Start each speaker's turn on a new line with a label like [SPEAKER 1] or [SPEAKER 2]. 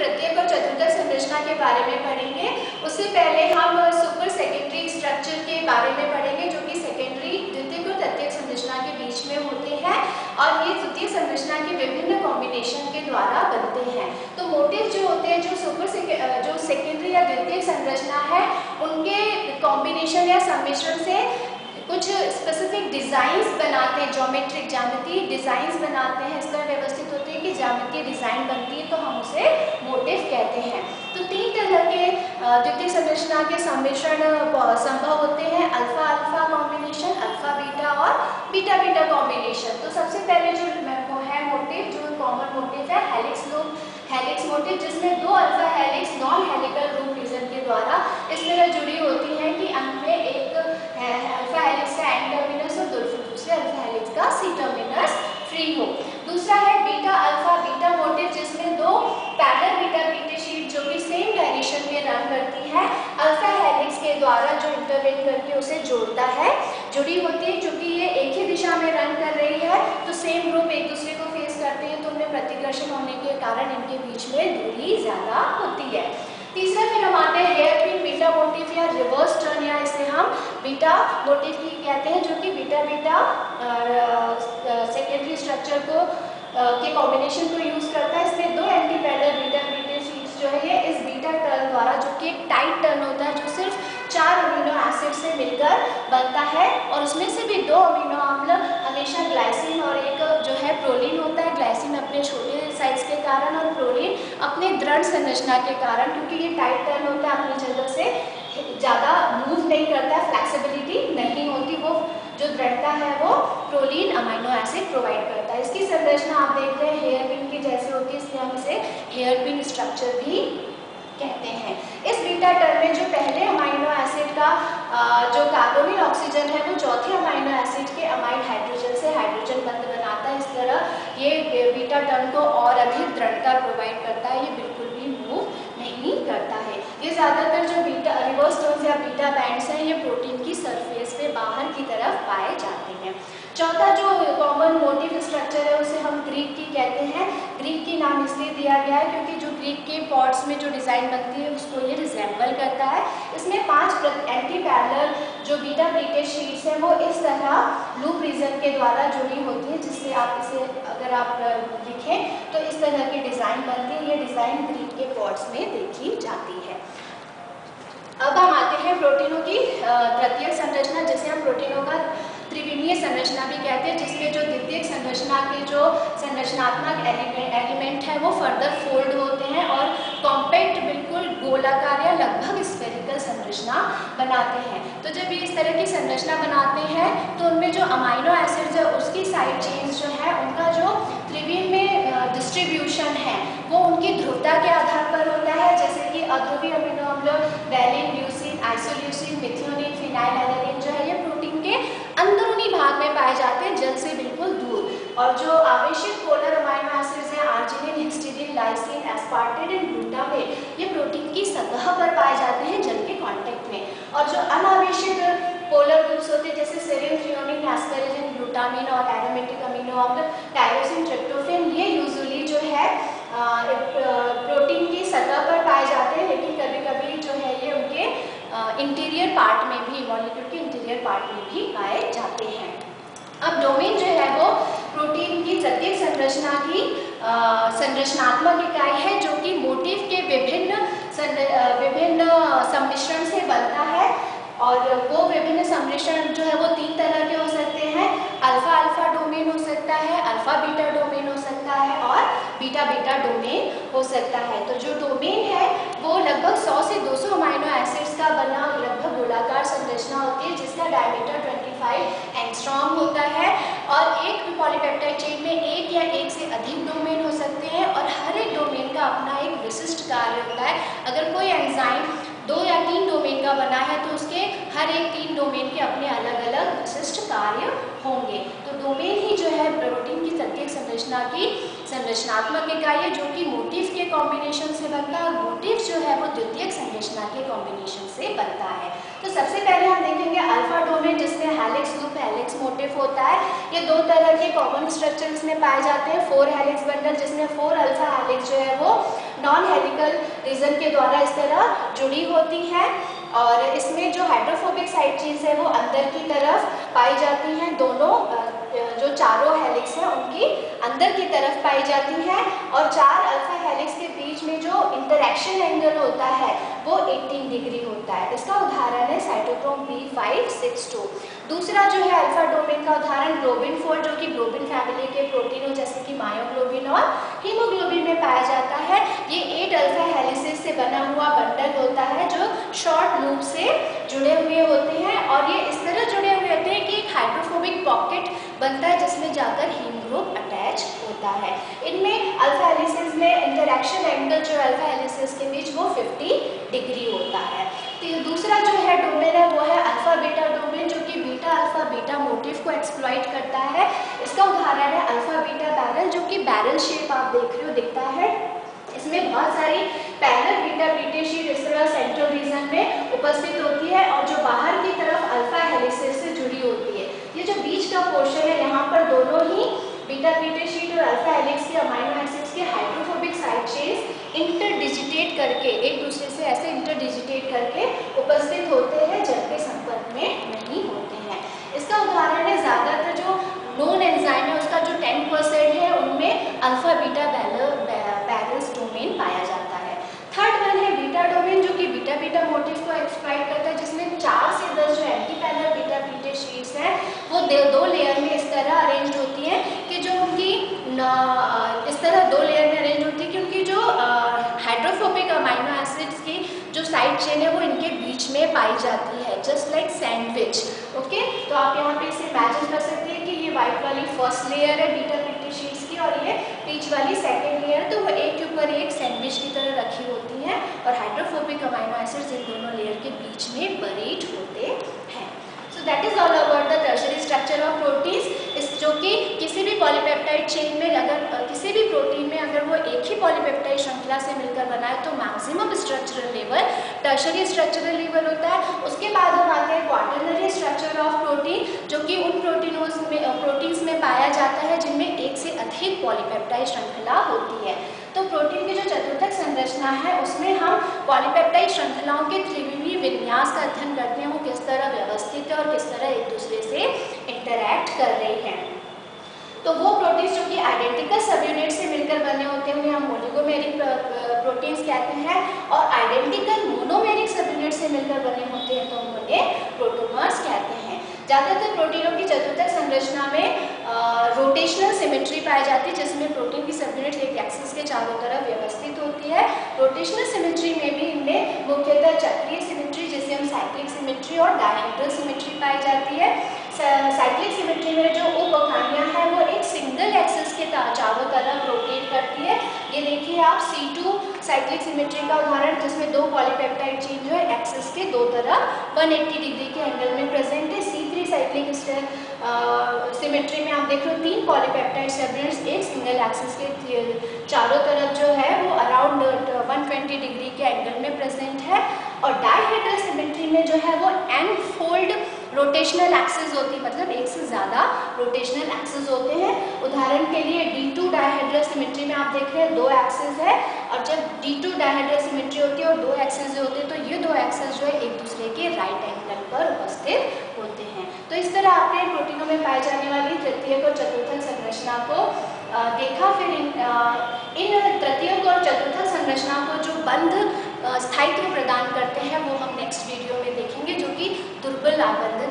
[SPEAKER 1] तृतीयक और चतुर्थक संरचना के बारे में पढ़ेंगे। उससे पहले हम सुपर सेकेंडरी स्ट्रक्चर के बारे में पढ़ेंगे, जो कि सेकेंडरी द्वितीयक और तृतीयक संरचना के बीच में होते हैं और ये द्वितीय संरचना के विभिन्न कॉम्बिनेशन के द्वारा बनते हैं। तो मोटिव जो होते हैं, जो सेकेंडरी या द्वितीयक संरचना है, उनके कॉम्बिनेशन या सम्मिश्रण से कुछ स्पेसिफिक डिज़ाइंस बनाते हैं, ज्यामितीय डिज़ाइंस बनाते हैं, इस तरह व्यवस्थित होते हैं कि ज्यामितीय डिज़ाइन बनती है, तो हम उसे मोटिव कहते हैं। तो तीन तरह के द्वितीय संरचना के सम्मिश्रण संभव होते हैं, alpha alpha combination, alpha beta और बीटा बीटा कॉम्बिनेशन। तो सबसे पहले जो है मोटिव, जो कॉमन मोटिव है हेलिक्स मोटिव, जिसमें दो alpha helix non helical loop region के द्वारा इस तरह जुड़ी होती है कि अंत में एक अल्फा हेलिक्स का एन टर्मिनस और दूसरे अल्फा हेलिक्स का सी टर्मिनस फ्री हो। दूसरा है बीटा अल्फा बीटा मोटिव, जिसमें दो पैरेलल बीटा बीटा शीट जो कि सेम डायरेक्शन में रन करती है, अल्फा हेलिक्स के द्वारा जो इंटरवेन करके उसे जोड़ता है, जुड़ी होती है। क्योंकि ये एक ही दिशा में रन कर रही है, तो सेम ग्रुप एक दूसरे को फेस करते हैं, तो उनमें प्रतिकर्षण होने के कारण इनके बीच में दूरी ज़्यादा होती है। तीसरा फिर हम आते हैं हेयर पिन बीटा मोटिव या रिवर्स टर्न, या इसे हम बीटा मोटिव की कहते हैं, जो कि बीटा बीटा सेकेंडरी स्ट्रक्चर को के कॉम्बिनेशन को यूज करता है। इसमें दो antiparallel beta beta sheets जो है ये इस बीटा टर्न द्वारा, जो कि एक टाइट टर्न होता है, जो सिर्फ 4 अमीनो एसिड से मिलकर बनता है, और उसमें से भी 2 अमीनो अम्ल हमेशा ग्लाइसिन और एक जो है प्रोलीन होता है। ग्लाइसिन अपने छोटे साइज के कारण और प्रोलीन अपने दृढ़ संरचना के कारण, क्योंकि ये टाइट टर्न होता है, अपनी जगह से ज़्यादा मूव नहीं करता है, फ्लैक्सिबिलिटी नहीं होती, वो जो दृढ़ता है वो प्रोलीन अमीनो एसिड प्रोवाइड करता है। इसकी संरचना आप देख रहे हैं हेयर पिन की जैसे होती है, इसलिए हम इसे हेयर पिन स्ट्रक्चर भी कहते हैं। इस बीटा टर्न में जो पहले अमीनो एसिड का जो कार्बोनिल ऑक्सीजन है, वो चौथे अमीनो एसिड के अमाइड हाइड्रोजन से हाइड्रोजन बंध बनाता है। इस तरह ये बीटा टर्न को और अधिक दृढ़ता प्रोवाइड करता है, ये बिल्कुल भी मूव नहीं करता है। ये ज़्यादातर जो बीटा रिवर्स टर्न्स या बीटा बैंड्स हैं, ये प्रोटीन की सरफेस पे बाहर की तरफ पाए जाते हैं। चौथा जो कॉमन मोटिव स्ट्रक्चर है, उसे हम ग्रीक की कहते हैं। ग्रीक की नाम इसलिए दिया गया है क्योंकि जो ग्रीक के पॉट्स में जो डिज़ाइन बनती है उसको ये रिजेंबल करता है। इसमें 5 एंटी पैरेलल जो बीटा बीटा शीट्स हैं, वो इस तरह लूप रीजन के द्वारा जुड़ी होती है, जिससे आप इसे अगर आप लिखें तो इस तरह की डिज़ाइन बनती है। ये डिज़ाइन ग्रीक के पॉट्स में देखी जाती है। अब हम आते हैं प्रोटीनों की तृतीयक संरचना, जिसे हम प्रोटीनों का त्रिविमीय संरचना भी कहते हैं, जिसमें जो द्वितीयक संरचना के जो संरचनात्मक एलिमेंट है वो फर्दर फोल्ड होते हैं और कॉम्पैक्ट बिल्कुल गोलाकार या लगभग स्फेरिकल संरचना बनाते हैं। तो जब ये इस तरह की संरचना बनाते हैं, तो उनमें जो अमीनो एसिड्स है उसकी साइड चेन्स जो है, उनका जो त्रिविम में डिस्ट्रीब्यूशन है वो उनकी ध्रुवता के आधार पर होता है। जैसे कि अध्रुवीय अमीनो अम्ल valine, leucine, isoleucine, methionine, phenylalanine जो है ये प्रोटीन के अंदरूनी भाग में पाए जाते हैं, जल से बिल्कुल दूर। और जो आवेशित पोलर अमीनो एसिड्स हैं arginine, histidine, lysine, aspartate and glutamate, ये प्रोटीन की सतह पर पाए जाते हैं जल के कांटेक्ट में। और जो अनावेशित पोलर ग्रुप्स होते हैं जैसे सेरिन, थ्रियोनिन, एस्पेरेजिन, ग्लूटामिन और एरोमेटिक अमीनो अम्ल टायरोसिन, ट्रिप्टोफैन, ये यूजुअली जो है प्रोटीन की सतह पर पाए जाते हैं, लेकिन कभी कभी जो है ये उनके इंटीरियर पार्ट में भी, मॉलिक्यूल के इंटीरियर पार्ट में भी पाए जाते हैं। अब डोमेन जो है वो प्रोटीन की तृतीयक संरचना की संरचनात्मक इकाई है, जो कि मोटिव के विभिन्न सम्मिश्रण से बनता है। और वो विभिन्न सम्मिश्रण जो है वो 3 तरह के हो सकते हैं। अल्फा अल्फा डोमेन हो सकता है, अल्फा बीटा डोमेन हो सकता है और बीटा बीटा डोमेन हो सकता है। तो जो डोमेन है वो लगभग 100 से 200 अमीनो एसिड्स का बना लगभग गोलाकार संरचना होती है, जिसका डायमीटर 25 एंगस्ट्रॉम होता है। और एक पॉलीपेप्टाइड चेन में एक या एक से अधिक डोमेन हो सकते हैं, और हर एक डोमेन का अपना एक विशिष्ट कार्य होता है। अगर कोई एंजाइम 2 या 3 डोमेन का बना है, तो उसके हर एक 3 डोमेन के अपने अलग अलग विशिष्ट कार्य होंगे। तो डोमेन ही जो है प्रोटीन की तृतीयक संरचना की संरचनात्मक इकाई है, जो कि मोटिव के कॉम्बिनेशन से बनता है, और मोटिव जो है वो द्वितीयक संरचना के कॉम्बिनेशन से बनता है। तो सबसे पहले हम देखेंगे अल्फा डोमेन, जिसमें हेलिक्स लूप हेलिक्स मोटिव होता है। ये 2 तरह के कॉमन स्ट्रक्चर्स में पाए जाते हैं। 4 हेलिक्स बंडल, जिसमें 4 अल्फा हेलिक्स जो है वो नॉन हेलिकल रीजन के द्वारा इस तरह जुड़ी होती हैं। और इसमें जो हाइड्रोफोबिक साइड चेन्स है वो अंदर की तरफ पाई जाती हैं, दोनों जो चारों हेलिक्स हैं उनकी अंदर की तरफ पाई जाती हैं। और 4 अल्फा हेलिक्स के बीच में जो इंटरेक्शन एंगल होता है वो 18 डिग्री होता है। इसका उदाहरण है साइटोक्रोम B562। दूसरा जो है अल्फा डोमेन का उदाहरण ग्लोबिन 4, जो कि ग्लोबिन फैमिली के प्रोटीनों जैसे कि मायोग्लोबिन और हीमोग्लोबिन में पाया जाता है। ये 8 अल्फा हेलिसेस से बना हुआ बंडल होता है जो शॉर्ट लूप से जुड़े हुए होते हैं, और ये इस तरह जुड़े हुए होते हैं कि एक हाइड्रोफोबिक पॉकेट बनता है जिसमें जाकर हीम ग्रुप अटैच होता है। इनमें अल्फा हेलिसेस में इंटरेक्शन एंगल जो अल्फा हेलिसेस के बीच वो 50 डिग्री होता है। तो दूसरा जो है डोमेन है वो है अल्फा बीटा डोमेन, जो कि बीटा अल्फा बीटा मोटिव को एक्सप्लॉइट करता है। इसका उदाहरण है अल्फा बीटा बैरल, जो कि बैरल शेप आप देख रहे हो दिखता है। इसमें बहुत सारी पैरेलल बीटा बीटा शीट इस तरह सेंट्रल रीजन में उपस्थित होती है और जो बाहर की तरफ अल्फा हेलिसेस से जुड़ी होती है। ये जो बीच का पोर्शन है यहाँ पर दोनों ही बीटा बीटा शीट और अल्फा हेलिक्स के अमाइनो एसिड्स के हाइड्रोफोबिक साइड चेन्स इंटरडिजिटेट करके एक दूसरे से ऐसे इंटरडिजिटेट करके उपस्थित होते हैं, जल के संपर्क में नहीं होते हैं। इसका उदाहरण है ज़्यादातर जो नोन एंजाइम है उसका जो 10% है उनमें अल्फा बीटा बैरल्स डोमेन पाया जाता है। थर्ड वन है बीटा डोमेन, जो कि बीटा बीटा मोटिव को एक्सप्लॉइट करता है, जिसमें 4 से 10 जो antiparallel beta beta sheets हैं वो दो लेयर में इस तरह अरेंज होती हैं कि जो उनकी इस तरह 2 लेयर में अरेंज होती है कि उनकी जो हाइड्रोफोबिक अमाइनो एसिड्स की जो साइड चेन है वो इनके बीच में पाई जाती है, जस्ट लाइक सैंडविच। ओके, तो आप यहाँ पे इसे इमेजिन कर सकते हैं कि ये व्हाइट वाली फर्स्ट लेयर है बीटा बीटा शीट्स की और ये बीच वाली सेकेंड लेयर, तो वो एक के ऊपर एक सैंडविच की तरह रखी होती हैं और हाइड्रोफोबिक अमाइनो एसिड्स इन दोनों लेयर के बीच में बरीड होते हैं। So that is all about the tertiary structure of proteins. इस जो कि किसी भी पॉलीपेप्टाइड चेन में अगर किसी भी प्रोटीन में अगर वो एक ही पॉलीपेप्टाइड श्रृंखला से मिलकर बना है तो maximum structural level tertiary structural level होता है। उसके बाद हम आते हैं क्वाटरनरी स्ट्रक्चर ऑफ प्रोटीन, जो कि उन प्रोटीन्स में पाया जाता है जिनमें एक से अधिक पॉलीपेप्टाइड श्रृंखला होती है। तो प्रोटीन की जो चतुर्थक संरचना है उसमें हम पॉलीपेप्टाइड श्रृंखलाओं के त्रिविमीय विन्यास का अध्ययन करते हैं, वो किस तरह व्यवस्थित है और किस तरह एक दूसरे से इंटरैक्ट कर रही हैं। तो वो प्रोटीन्स जो कि आइडेंटिकल सब यूनिट से मिलकर बने होते हैं उन्हें हम ओलिगोमेरिक प्रोटीन्स कहते हैं, और आइडेंटिकल मोनोमेरिक सब यूनिट से मिलकर बने होते हैं तो हम उन्हें प्रोटोमर्स कहते हैं। ज़्यादातर प्रोटीनों की चतुर्थक संरचना में रोटेशनल सिमेट्री पाई जाती है, जिसमें प्रोटीन की सब यूनिट एक एक्सिस के चारों तरफ व्यवस्थित होती है। रोटेशनल सिमेट्री में भी इनमें मुख्यतः चक्रीय सिमेट्री, जिसे हम साइक्लिक सिमेट्री और डायहेड्रल सिमेट्री पाई जाती है। साइक्लिक सिमेट्री में जो उप इकाइयां हैं वो एक सिंगल एक्सिस के चारों तरफ रोटेट करती है। ये देखिए आप C2 साइक्लिक सिमेट्री का उदाहरण, जिसमें 2 पॉलीपेप्टाइड चेन जो है एक्सिस के 2 तरफ 180 डिग्री के एंगल में प्रेजेंट है। C3 साइक्लिक सिमेट्री में आप देख रहे हो 3 पॉलीपेप्टाइड सब यूनिट्स एक सिंगल एक्सिस के चारों तरफ जो है वो अराउंड 120 डिग्री के एंगल में प्रेजेंट है। और डायहेड्रल सिमेट्री में जो है वो n फोल्ड रोटेशनल एक्सिस होती है, मतलब एक से ज़्यादा रोटेशनल एक्सिस होते हैं। उदाहरण के लिए D2 डायहेड्रल सिमेट्री में आप देख रहे हैं 2 एक्सिस है, और जब D2 डायहेड्रल सिमेट्री होती है और 2 एक्सिस होते हैं तो ये 2 एक्सिस जो है एक दूसरे के राइट एंगल पर उपस्थित होते हैं। तो इस तरह आपने प्रोटीनों में पाई जाने वाली तृतीयक और चतुर्थक संरचना को देखा। फिर इन तृतीयक और चतुर्थक संरचना को जो बंध स्थायित्व प्रदान करते हैं वो हम नेक्स्ट वीडियो में देखेंगे, जो कि दुर्बल आबंध